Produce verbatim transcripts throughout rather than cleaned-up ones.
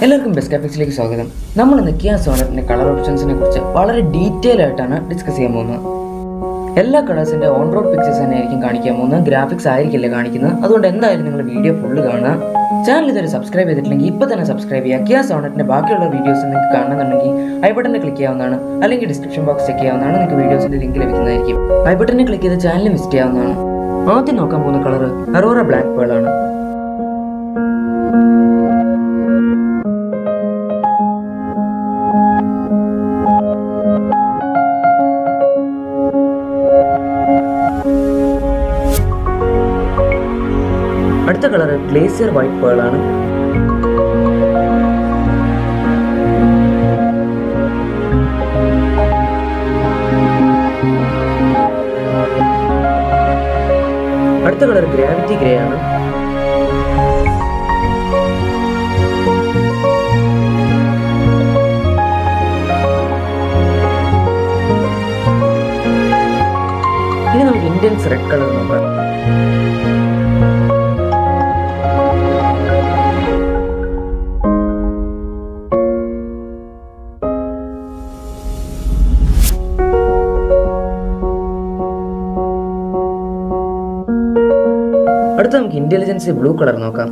എല്ലാവർക്കും ബെസ്റ്റ് ഗ്രാഫിക്സിലേക്ക് സ്വാഗതം. നമ്മൾ ഇന്ന് കിയ സോണറ്റിന്റെ കളർ ഓപ്ഷൻസിനെ കുറിച്ച് വളരെ ഡീറ്റെയിൽ ആയിട്ടാണ് ഡിസ്കസ് ചെയ്യാൻ പോകുന്നത്. എല്ലാ കളേഴ്സിന്റെ ഓൺ റോഡ് പിക്ചേഴ്സ് തന്നെ ആയിരിക്കും കാണിക്കാൻ പോകുന്നത്, ഗ്രാഫിക്സ് ആയിരിക്കില്ല കാണിക്കുന്നത്. അതുകൊണ്ട് എന്തായാലും നിങ്ങൾ വീഡിയോ ഫുള്ള് കാണുക. ചാനൽ ഇതുവരെ സബ്സ്ക്രൈബ് ചെയ്തിട്ടില്ലെങ്കിൽ ഇപ്പോൾ തന്നെ സബ്സ്ക്രൈബ് ചെയ്യുക. കിയ സോണറ്റിന്റെ ബാക്കിയുള്ള വീഡിയോസ് നിങ്ങൾക്ക് കാണണമെന്നുണ്ടെങ്കിൽ ഐ ബട്ടണിൽ ക്ലിക്ക് ചെയ്യാവുന്നതാണ്, അല്ലെങ്കിൽ ഡിസ്ക്രിപ്ഷൻ ബോക്സ് ചെക്ക് ചെയ്യാവുന്നതാണ്. നിങ്ങൾക്ക് വീഡിയോസിന്റെ ലിങ്ക് ലഭിക്കുന്നതായിരിക്കും. ഐ ബട്ടണിൽ ക്ലിക്ക് ചെയ്ത് ചാനൽ വിസിറ്റ് ചെയ്യാവുന്നതാണ്. ആദ്യം നോക്കാൻ പോകുന്ന കളർ അറോറ ബ്ലാക്ക് പേൾ ആണ്. അടുത്ത കളർ ഗ്ലേസിയർ വൈറ്റ് പേൾ ആണ്. അടുത്ത കളർ ഗ്രാവിറ്റി ഗ്രേ ആണ്. ഇനി നമുക്ക് ഇന്ത്യൻസ് റെഡ് കളർ നോക്കാം. അടുത്ത നമുക്ക് ഇന്റലിജൻസ് ബ്ലൂ കളർ നോക്കാം.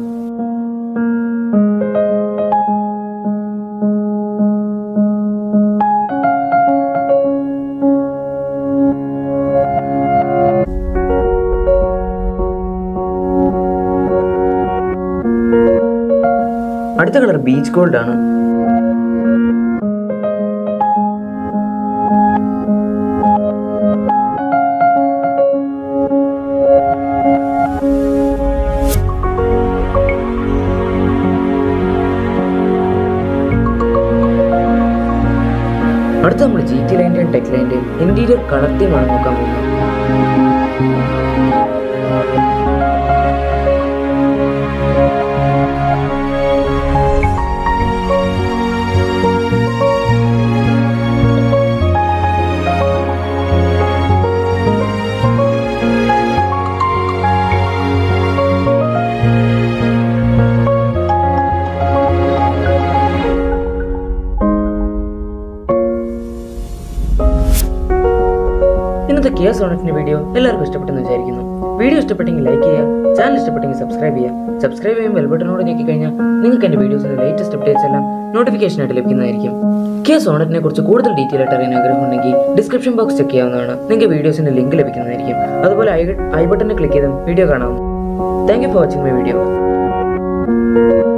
അടുത്ത കളർ ബീച്ച് ഗോൾഡ് ആണ്. അടുത്ത നമ്മൾ ജി ടി ലൈൻ്റെയും ടെക് ലൈൻ്റെയും ഇന്റീരിയർ കളർ തീമാണ് നോക്കാൻ പോകുന്നത്. ഇന്നത്തെ കിയ സോണറ്റിന്റെ വീഡിയോ എല്ലാവർക്കും ഇഷ്ടപ്പെട്ടെന്ന് വിചാരിക്കുന്നു. വീഡിയോ ഇഷ്ടപ്പെട്ടെങ്കിൽ ലൈക്ക് ചെയ്യുക, ചാനൽ ഇഷ്ടപ്പെട്ടെങ്കിൽ സബ്സ്ക്രൈബ് ചെയ്യുക. സബ്സ്ക്രൈബ് ചെയ്യുമ്പോൾ ബെൽ ബട്ടണോട് ഞെക്കി കഴിഞ്ഞാൽ നിങ്ങൾക്ക് എൻ്റെ വീഡിയോസിന്റെ ലേറ്റസ്റ്റ് അപ്ഡേറ്റ്സ് എല്ലാം നോട്ടിഫിക്കേഷൻ ആയിട്ട് ലഭിക്കുന്നതായിരിക്കും. കിയ സോണറ്റിനെ കുറിച്ച് കൂടുതൽ ഡീറ്റെയിൽ ആയിട്ട് അറിയാൻ ആഗ്രഹമുണ്ടെങ്കിൽ ഡിസ്ക്രിപ്ഷൻ ബോക്സ് ചെക്ക് ചെയ്യാവുന്നതാണ്. നിങ്ങൾക്ക് വീഡിയോസിന്റെ ലിങ്ക് ലഭിക്കുന്നതായിരിക്കും. അതുപോലെ ഐ ബട്ടണിൽ ക്ലിക്ക് ചെയ്തും വീഡിയോ കാണാവുന്നതാണ്. Thank you for watching my video.